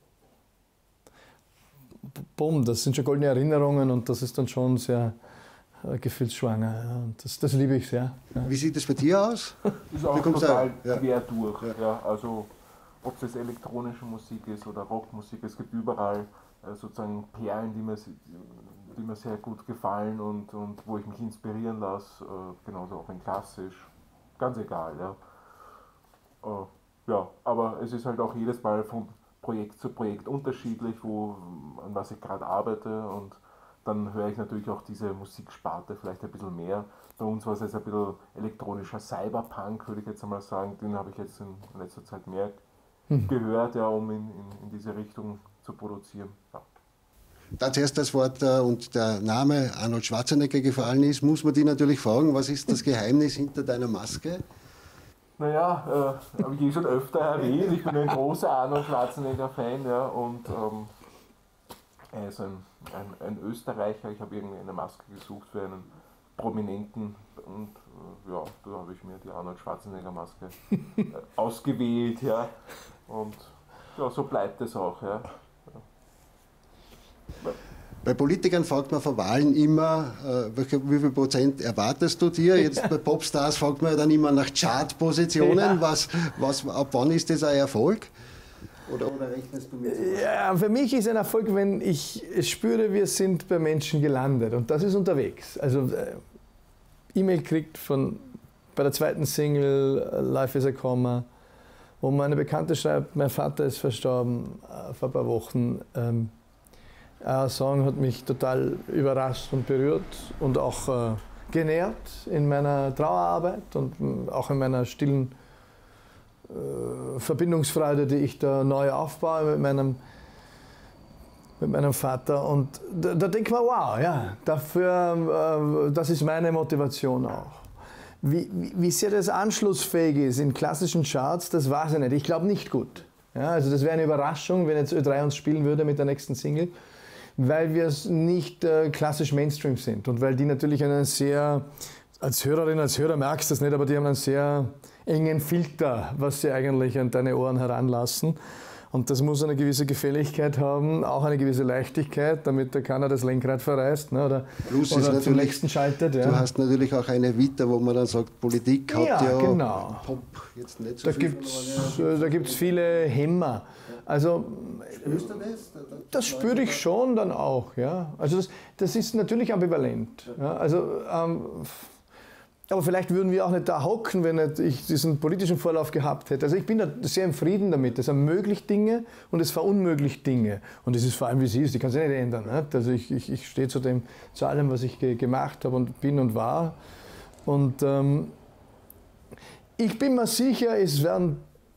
Bumm, das sind schon goldene Erinnerungen und das ist dann schon sehr. Gefühlsschwanger. Ja. Das, das liebe ich sehr. Ja. Wie sieht das bei dir aus? Ist auch total ja. quer durch. Ja. Ja, also ob es elektronische Musik ist oder Rockmusik, es gibt überall äh, sozusagen Perlen, die mir, die mir sehr gut gefallen und, und wo ich mich inspirieren lasse. Äh, genauso auch in klassisch. Ganz egal. Ja. Äh, ja, aber es ist halt auch jedes Mal von Projekt zu Projekt unterschiedlich, wo, an was ich gerade arbeite, und dann höre ich natürlich auch diese Musiksparte vielleicht ein bisschen mehr. Bei uns war es jetzt ein bisschen elektronischer Cyberpunk, würde ich jetzt einmal sagen. Den habe ich jetzt in letzter Zeit mehr hm. gehört, ja, um in, in, in diese Richtung zu produzieren. Ja. Da zuerst das Wort äh, und der Name Arnold Schwarzenegger gefallen ist, muss man dich natürlich fragen, was ist das Geheimnis hinter deiner Maske? Naja, äh, habe ich eh schon öfter erwähnt, ich bin ein großer Arnold Schwarzenegger-Fan, ja, und ähm, er ist ein, ein, ein Österreicher. Ich habe irgendwie eine Maske gesucht für einen Prominenten und äh, ja, da habe ich mir die Arnold Schwarzenegger-Maske äh, ausgewählt, ja, und ja, so bleibt es auch, ja. Ja. Bei Politikern fragt man vor Wahlen immer, äh, wie viel Prozent erwartest du dir? Jetzt bei Popstars fragt man ja dann immer nach Chartpositionen. Ja. Was, was, ab wann ist das ein Erfolg? Oder, oder rechnest du mit sowas? Ja, für mich ist ein Erfolg, wenn ich spüre, wir sind bei Menschen gelandet. Und das ist unterwegs. Also äh, E-Mail kriegt von, bei der zweiten Single Life is a Comma, wo meine Bekannte schreibt, mein Vater ist verstorben äh, vor ein paar Wochen. Ähm, Ein Song hat mich total überrascht und berührt und auch äh, genährt in meiner Trauerarbeit und auch in meiner stillen äh, Verbindungsfreude, die ich da neu aufbaue mit meinem, mit meinem Vater. Und da, da denkt man, wow, ja, dafür, äh, das ist meine Motivation auch. Wie, wie, wie sehr das anschlussfähig ist in klassischen Charts, das weiß ich nicht. Ich glaube nicht gut. Ja, also das wäre eine Überraschung, wenn jetzt Ö drei uns spielen würde mit der nächsten Single, weil wir nicht äh, klassisch Mainstream sind und weil die natürlich einen sehr, als Hörerin, als Hörer merkst du das nicht, aber die haben einen sehr engen Filter, was sie eigentlich an deine Ohren heranlassen. Und das muss eine gewisse Gefälligkeit haben, auch eine gewisse Leichtigkeit, damit da keiner das Lenkrad verreißt, ne, oder, Plus oder ist zum nächsten schaltet. Ja. Du hast natürlich auch eine Vita, wo man dann sagt, Politik hat ja, ja genau. Pop jetzt nicht so da viel. Gibt's, ja. Da gibt es viele Hämmer. Also, Spürst du das? Das spüre ich schon dann auch. Ja. Also das, das ist natürlich ambivalent. Ja. Also, ähm, Aber vielleicht würden wir auch nicht da hocken, wenn nicht ich diesen politischen Vorlauf gehabt hätte. Also ich bin da sehr im Frieden damit. Es ermöglicht Dinge und es verunmöglicht Dinge. Und das ist vor allem, wie sie ist, die kann sich nicht ändern. Nicht? Also ich, ich, ich stehe zu, dem, zu allem, was ich ge gemacht habe und bin und war. Und ähm, ich bin mir sicher, es werden,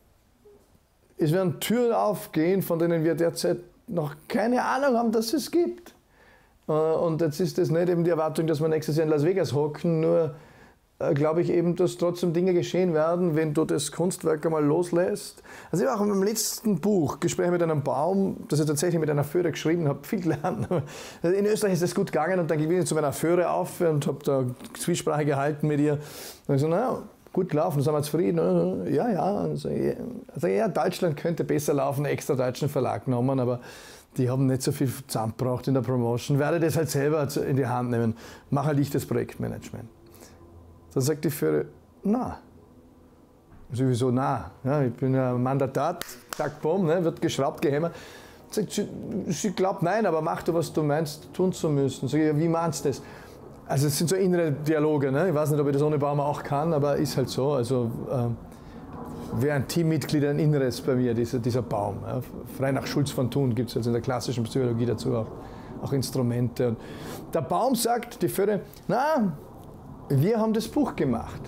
es werden Türen aufgehen, von denen wir derzeit noch keine Ahnung haben, dass es gibt. Und jetzt ist das nicht eben die Erwartung, dass wir nächstes Jahr in Las Vegas hocken, nur glaube ich eben, dass trotzdem Dinge geschehen werden, wenn du das Kunstwerk einmal loslässt. Also ich habe auch in meinem letzten Buch, Gespräche mit einem Baum, das ich tatsächlich mit einer Föhre geschrieben habe, viel gelernt. In Österreich ist das gut gegangen und dann bin ich zu meiner Föhre auf und habe da Zwiesprache gehalten mit ihr. Und ich so, naja, gut gelaufen, sind wir zufrieden? Ja, ja. Also, also ja, Deutschland könnte besser laufen, extra deutschen Verlag genommen, aber die haben nicht so viel zusammengebracht in der Promotion. Werde das halt selber in die Hand nehmen. Mach halt ich das Projektmanagement. Dann sagt die Föhre, na. Sowieso, na. Ja, ich bin ja Mandatat, zack, bumm, ne, wird geschraubt, gehämmert. Sagt sie, sie glaubt nein, aber mach du, was du meinst, tun zu müssen. Sag ich, ja, wie meinst du das? Also es sind so innere Dialoge. Ne? Ich weiß nicht, ob ich das ohne Baum auch kann, aber ist halt so. Also äh, wäre ein Teammitglied ein Inneres bei mir, dieser, dieser Baum. Ja? Frei nach Schulz von Thun gibt es also in der klassischen Psychologie dazu auch, auch Instrumente. Und der Baum sagt, die Föhre, na, wir haben das Buch gemacht.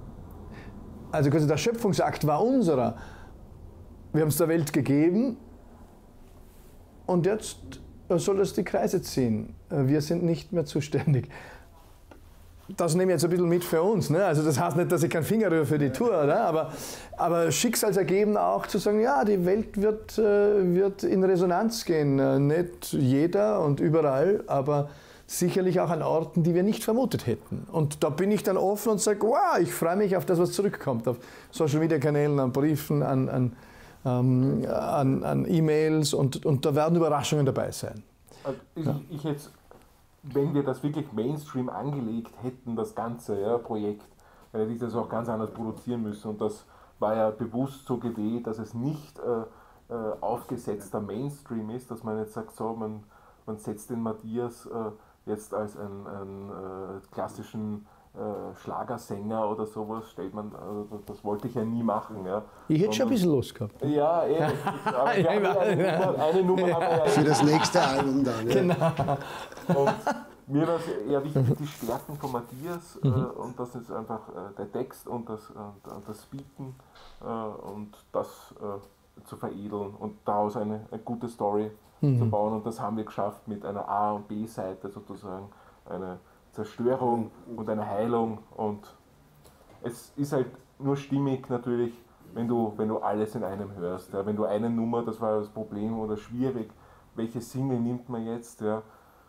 Also quasi der Schöpfungsakt war unserer. Wir haben es der Welt gegeben und jetzt soll das die Kreise ziehen. Wir sind nicht mehr zuständig. Das nehme ich jetzt ein bisschen mit für uns. Ne? Also das heißt nicht, dass ich keinen Finger rühre für die Tour, oder? Aber, aber Schicksalsergeben auch zu sagen, ja, die Welt wird, wird in Resonanz gehen. Nicht jeder und überall, aber sicherlich auch an Orten, die wir nicht vermutet hätten. Und da bin ich dann offen und sage, wow, ich freue mich auf das, was zurückkommt, auf Social-Media-Kanälen, an Briefen, an, an, ähm, an, an E-Mails und, und da werden Überraschungen dabei sein. Also ich, ja. ich jetzt, wenn wir das wirklich Mainstream angelegt hätten, das ganze ja, Projekt, dann hätte ich das auch ganz anders produzieren müssen und das war ja bewusst so gewählt, dass es nicht äh, äh, aufgesetzter Mainstream ist, dass man jetzt sagt, so, man, man setzt den Matthias äh, jetzt als einen, einen äh, klassischen äh, Schlagersänger oder sowas, stellt man, äh, das wollte ich ja nie machen. Ja. Ich hätte schon ein bisschen Lust gehabt. Ja, eh, aber wir haben ja eine, Nummer, eine Nummer haben wir ja für das nächste Album dann. Ja. Genau. Und mir war es eher wichtig, die Stärken von Matthias mhm. äh, und das ist einfach äh, der Text und das, äh, das Speaken äh, und das äh, zu veredeln und daraus eine, eine gute Story mhm. zu bauen und das haben wir geschafft mit einer A- und B-Seite sozusagen, eine Zerstörung und eine Heilung und es ist halt nur stimmig natürlich, wenn du, wenn du alles in einem hörst. Ja. Wenn du eine Nummer, das war das Problem oder schwierig, welche Single nimmt man jetzt, ja,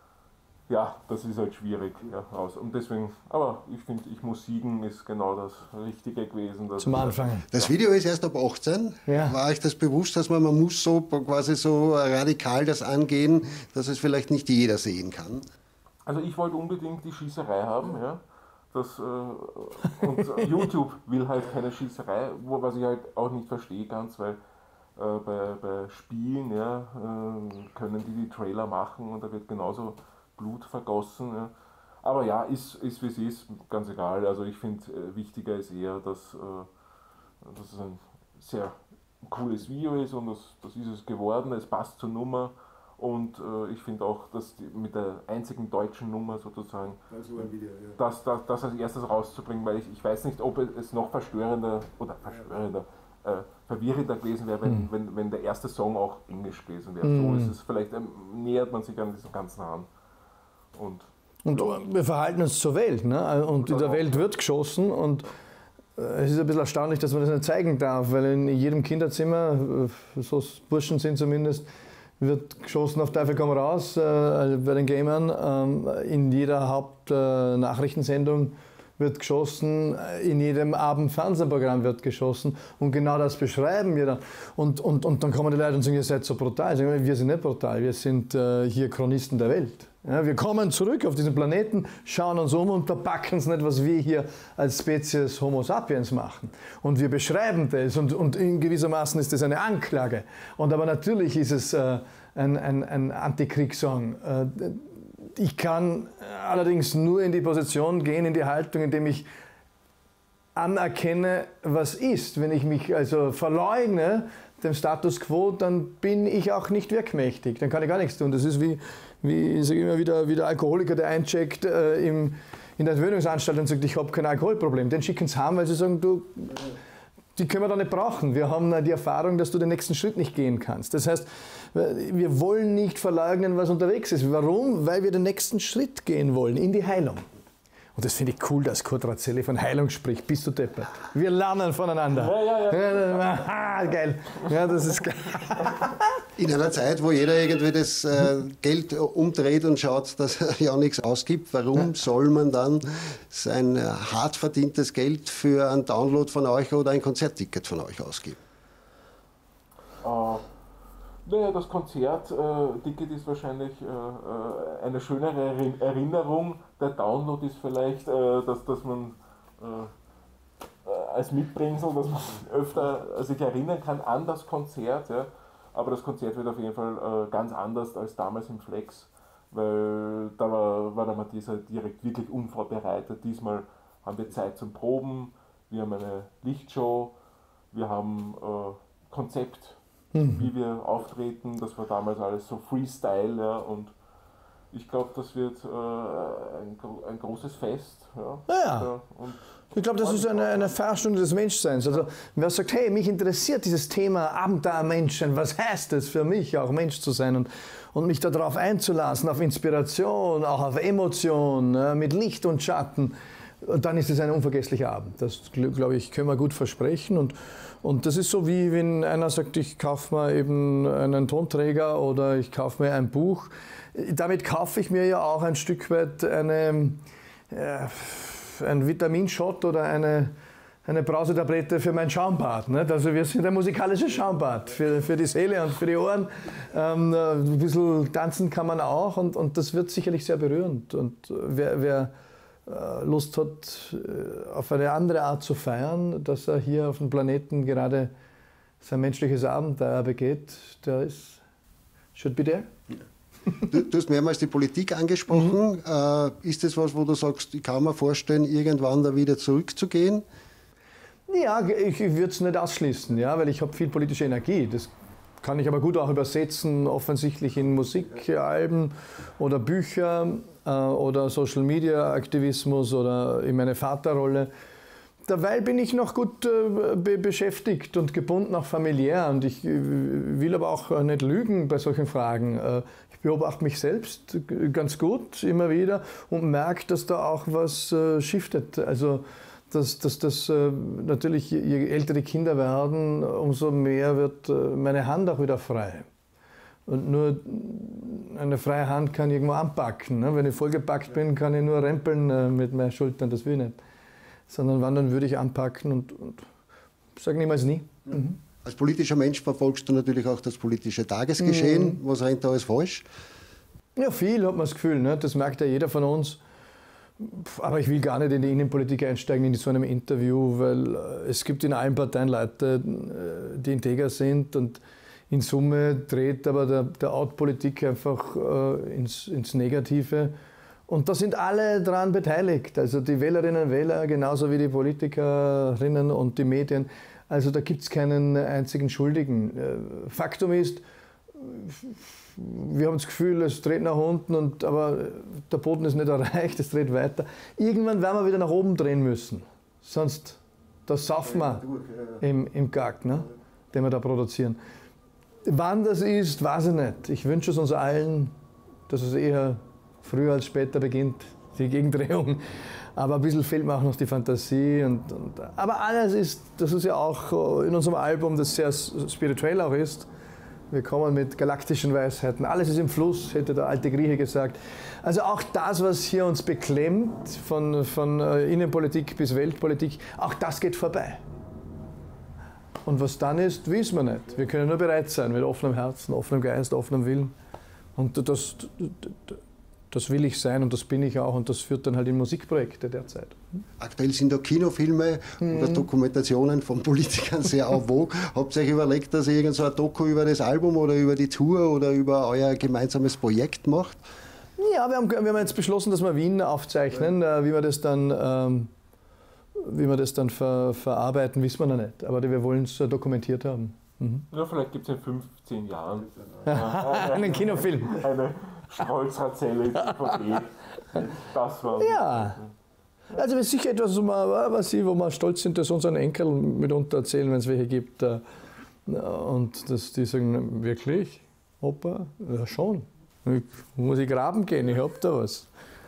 ja das ist halt schwierig ja, raus. Und deswegen, aber ich finde, ich muss siegen, ist genau das Richtige gewesen. Zum Anfang. Das Video ist erst ab achtzehn. Ja. War euch das bewusst, dass man, man muss so quasi so radikal das angehen, dass es vielleicht nicht jeder sehen kann? Also ich wollte unbedingt die Schießerei haben, ja. Das, äh, und YouTube will halt keine Schießerei, wo, was ich halt auch nicht verstehe ganz, weil äh, bei, bei Spielen ja, äh, können die die Trailer machen und da wird genauso Blut vergossen. Ja. Aber ja, ist, ist wie es ist, ganz egal. Also ich finde, äh, wichtiger ist eher, dass, äh, dass es ein sehr cooles Video ist und das, das ist es geworden, es passt zur Nummer. Und äh, ich finde auch, dass die, mit der einzigen deutschen Nummer sozusagen, das, Video, ja. das, das, das als erstes rauszubringen, weil ich, ich weiß nicht, ob es noch verstörender oder verstörender, äh, verwirrender gewesen wäre, wenn, mhm. wenn, wenn der erste Song auch Englisch gewesen wäre. Mhm. So ist es vielleicht, ähm, nähert man sich an diesem Ganzen an. Und, und ja. wir verhalten uns zur Welt, ne? Und in der Welt wird geschossen und es ist ein bisschen erstaunlich, dass man das nicht zeigen darf, weil in jedem Kinderzimmer, so Burschen sind zumindest, wird geschossen auf Teufel komm raus äh, bei den Gamern. Ähm, in jeder Hauptnachrichtensendung äh, wird geschossen, in jedem Abendfernsehprogramm wird geschossen und genau das beschreiben wir dann. Und, und, und dann kommen die Leute und sagen, ihr seid so brutal. Sagen, wir sind nicht brutal, wir sind äh, hier Chronisten der Welt. Ja, wir kommen zurück auf diesen Planeten, schauen uns um und verpacken es nicht, was wir hier als Spezies Homo sapiens machen. Und wir beschreiben das und, und in gewissermaßen ist das eine Anklage. Und aber natürlich ist es äh, ein, ein, ein Antikriegssong. Äh, ich kann allerdings nur in die Position gehen, in die Haltung, indem ich anerkenne, was ist. Wenn ich mich also verleugne, dem Status quo, dann bin ich auch nicht wirkmächtig. Dann kann ich gar nichts tun. Das ist wie, wie sag ich immer wieder, wie der Alkoholiker, der eincheckt äh, im, in der Entwöhnungsanstalt und sagt, ich habe kein Alkoholproblem. Den schicken sie heim, weil sie sagen, du, die können wir da nicht brauchen. Wir haben die Erfahrung, dass du den nächsten Schritt nicht gehen kannst. Das heißt, wir wollen nicht verleugnen, was unterwegs ist. Warum? Weil wir den nächsten Schritt gehen wollen, in die Heilung. Und das finde ich cool, dass Kurt Razzelli von Heilung spricht. Bist du deppert? Wir lernen voneinander. Ja, ja, ja. Aha, geil. Ja, das ist geil. In einer Zeit, wo jeder irgendwie das äh, Geld umdreht und schaut, dass er ja nichts ausgibt, warum ja. soll man dann sein äh, hart verdientes Geld für einen Download von euch oder ein Konzertticket von euch ausgeben? Uh. Naja, das Konzertticket äh, ist wahrscheinlich äh, eine schönere Erinnerung. Der Download ist vielleicht, äh, dass, dass man äh, als Mitbringsel, dass man öfter sich erinnern kann an das Konzert. Ja. Aber das Konzert wird auf jeden Fall äh, ganz anders als damals im Flex, weil da war, war der Matthias halt direkt wirklich unvorbereitet. Diesmal haben wir Zeit zum Proben, wir haben eine Lichtshow, wir haben äh, Konzept. Mhm. Wie wir auftreten, das war damals alles so Freestyle, ja, und ich glaube, das wird äh, ein, ein großes Fest. Ja. Ja, ja. Und ich glaube, das ist eine, eine Fahrstunde des Menschseins. Also, wer sagt, hey, mich interessiert dieses Thema Abenteuermenschen, was heißt es für mich, auch Mensch zu sein und, und mich darauf einzulassen, auf Inspiration, auch auf Emotion, ja, mit Licht und Schatten. Und dann ist es ein unvergesslicher Abend. Das, glaube ich, können wir gut versprechen. Und, und das ist so, wie wenn einer sagt, ich kaufe mir eben einen Tonträger oder ich kaufe mir ein Buch. Damit kaufe ich mir ja auch ein Stück weit eine, äh, einen Vitaminshot oder eine, eine Brausetablette für mein Schaumbad. Nicht? Also wir sind ein musikalisches Schaumbad für, für die Seele und für die Ohren. Ähm, ein bisschen tanzen kann man auch und, und das wird sicherlich sehr berührend. Und wer, wer Lust hat, auf eine andere Art zu feiern, dass er hier auf dem Planeten gerade sein menschliches Abenteuer begeht, der ist, should be there. Du, du hast mehrmals die Politik angesprochen. Mhm. Äh, ist das was, wo du sagst, ich kann mir vorstellen, irgendwann da wieder zurückzugehen? Ja, ich, ich würde es nicht ausschließen, ja, weil ich habe viel politische Energie. Das kann ich aber gut auch übersetzen, offensichtlich in Musikalben oder Bücher äh, oder Social-Media-Aktivismus oder in meine Vaterrolle. Dabei bin ich noch gut äh, be beschäftigt und gebunden, auch familiär. Und ich äh, will aber auch nicht lügen bei solchen Fragen. Äh, ich beobachte mich selbst ganz gut immer wieder und merke, dass da auch was äh, shiftet. Also, dass, dass, dass äh, natürlich, je, je älter die Kinder werden, umso mehr wird äh, meine Hand auch wieder frei. Und nur eine freie Hand kann irgendwo anpacken. Ne? Wenn ich vollgepackt bin, kann ich nur rempeln äh, mit meinen Schultern, das will ich nicht. Sondern wann dann würde ich anpacken und, und sage niemals nie. Mhm. Als politischer Mensch verfolgst du natürlich auch das politische Tagesgeschehen. Mhm. Was rennt da alles falsch? Ja, viel hat man das Gefühl. Ne? Das merkt ja jeder von uns. Aber ich will gar nicht in die Innenpolitik einsteigen in so einem Interview, weil es gibt in allen Parteien Leute, die integer sind und in Summe dreht aber der, der Outpolitik einfach äh, ins, ins Negative. Und da sind alle daran beteiligt, also die Wählerinnen und Wähler genauso wie die Politikerinnen und die Medien. Also da gibt es keinen einzigen Schuldigen. Faktum ist, wir haben das Gefühl, es dreht nach unten, und, aber der Boden ist nicht erreicht, es dreht weiter. Irgendwann werden wir wieder nach oben drehen müssen, sonst das saufen wir im, im Gag, ne, den wir da produzieren. Wann das ist, weiß ich nicht. Ich wünsche es uns allen, dass es eher früher als später beginnt, die Gegendrehung. Aber ein bisschen fehlt mir auch noch die Fantasie. Und, und, aber alles ist, das ist ja auch in unserem Album, das sehr spirituell auch ist. Wir kommen mit galaktischen Weisheiten. Alles ist im Fluss, hätte der alte Grieche gesagt. Also auch das, was hier uns beklemmt, von, von Innenpolitik bis Weltpolitik, auch das geht vorbei. Und was dann ist, wissen wir nicht. Wir können nur bereit sein, mit offenem Herzen, offenem Geist, offenem Willen. Und das, das will ich sein und das bin ich auch, und das führt dann halt in Musikprojekte derzeit. Aktuell sind da Kinofilme mhm. oder Dokumentationen von Politikern sehr en vogue. Habt ihr euch überlegt, dass ihr irgend so ein Doku über das Album oder über die Tour oder über euer gemeinsames Projekt macht? Ja, wir haben, wir haben jetzt beschlossen, dass wir Wien aufzeichnen, ja. Wie wir das dann ähm, wie wir das dann ver, verarbeiten, wissen wir noch nicht. Aber wir wollen es dokumentiert haben. Mhm. Ja, vielleicht gibt es in fünfzehn Jahren einen Kinofilm. Eine Strolz-Razelle D V D. Das war. Ja. Also das ist sicher etwas, wo wir, was ich, wo wir stolz sind, dass unseren Enkel mitunter erzählen, wenn es welche gibt. Und dass die sagen, wirklich, Opa, ja schon. Ich muss ich graben gehen, ich hab da was.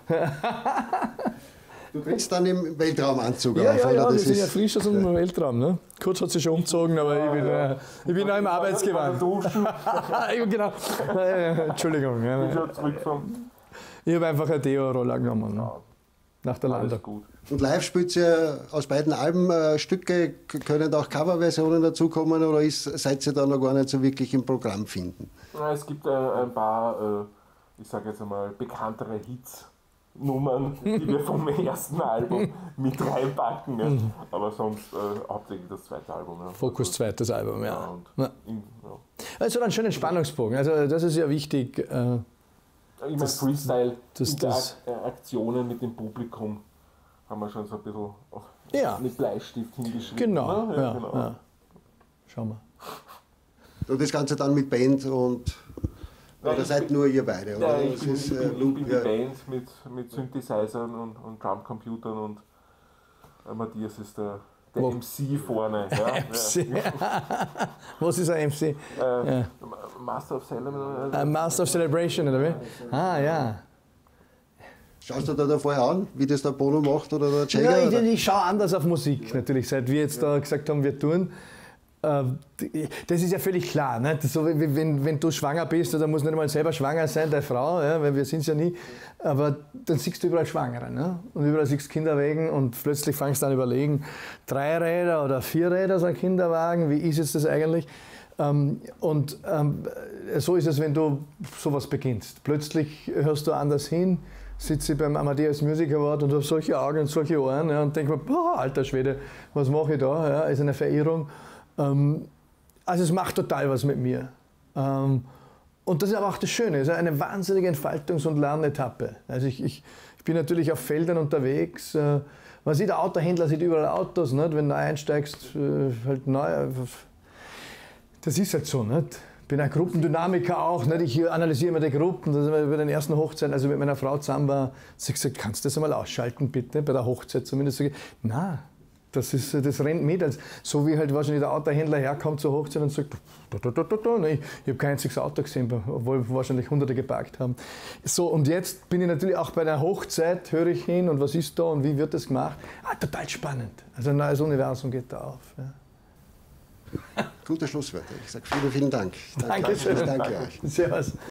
Du trittst dann im Weltraumanzug Ja, auf, ja, oder? ja, wir Das sind ja ist, frisch aus dem Weltraum. Ne? Kurz hat sich schon umgezogen, aber ich bin, äh, ich bin noch im Arbeitsgewand. Duschen. Ja, genau. Äh, Entschuldigung. Ja. Ich bin zurück vom. Ich habe einfach eine Deo-Roller genommen. Ne? Nach der Landung. Alles gut. und live spielt ihr aus beiden Alben äh, Stücke, k- können auch Coverversionen dazukommen oder ist, seid ihr da noch gar nicht so wirklich im Programm finden? Ja, es gibt äh, ein paar, äh, ich sage jetzt einmal, bekanntere Hits. Nummern, die wir vom ersten Album mit reinpacken. Ja. Aber sonst äh, hauptsächlich das zweite Album. Ja. Fokus zweites Album, Ja, ja. und Ja. in, ja. Also einen schönen Spannungsbogen. Also das ist ja wichtig. Äh, Ich meine, Das- Freestyle, das- das- Interaktionen mit dem Publikum haben wir schon so ein bisschen Ja. mit Bleistift hingeschrieben. genau. ne? Ja, genau. ja. Schauen wir. Und das Ganze dann mit Band und Nein, oder ich seid bin- nur ihr beide? Oder? Ja, ich, Das bin, ist, ich, äh, bin, ich Loop, bin die ja. Band mit, mit Synthesizern und, und Drumcomputern und äh, Matthias ist der, der Wo? M C vorne. Ja, M C. Was ist ein M C? Ja. Äh, Ja. Master of Ceremony. Ein Master of Celebration, oder wie? Ah, ja. Schaust du da, da vorher an, wie das der Bono macht oder der Jagger? Ja, ich, oder? ich schaue anders auf Musik natürlich, seit wir jetzt da gesagt haben, wir tun. Äh, Das ist ja völlig klar. Ne? Das ist so, wie wenn, wenn du schwanger bist, oder muss nicht mal selber schwanger sein, deine Frau, ja, weil wir sind es ja nie, aber dann siehst du überall Schwangere. Ne? Und überall siehst du Kinderwagen und plötzlich fängst du an überlegen, drei Räder oder vier Räder so ein Kinderwagen, wie ist jetzt das eigentlich? Ähm, und ähm, so ist es, wenn du sowas beginnst. Plötzlich hörst du anders hin, sitze ich beim Amadeus Music Award und habe solche Augen und solche Ohren, ja, und denke mir, boah, alter Schwede, was mache ich da? Ja, ist eine Verehrung. Ähm, also es macht total was mit mir. Ähm, und das ist aber auch das Schöne, es ist eine wahnsinnige Entfaltungs- und Lernetappe. Also ich, ich, ich bin natürlich auf Feldern unterwegs. Äh, man sieht, der Autohändler sieht überall Autos, nicht? Wenn du einsteigst, äh, halt neu. Das ist halt so, nicht? Ich bin ein Gruppendynamiker auch, nicht? Ich analysiere immer die Gruppen. Das ist bei den ersten Hochzeiten, als ich mit meiner Frau zusammen war, hat sie gesagt, kannst du das einmal ausschalten bitte, bei der Hochzeit zumindest. Sag ich, nein, das, ist, das rennt mit. Also, so wie halt wahrscheinlich der Autohändler herkommt zur Hochzeit und sagt, da, da, da, da, da. Nein, ich habe kein einziges Auto gesehen, obwohl wahrscheinlich Hunderte geparkt haben. So, und jetzt bin ich natürlich auch bei der Hochzeit, höre ich hin und was ist da und wie wird das gemacht. Ah, total spannend. Also ein neues Universum geht da auf. Ja. Gute Schlusswörter. Ich sage vielen, vielen Dank. Danke, Dankeschön. Danke euch. Servus.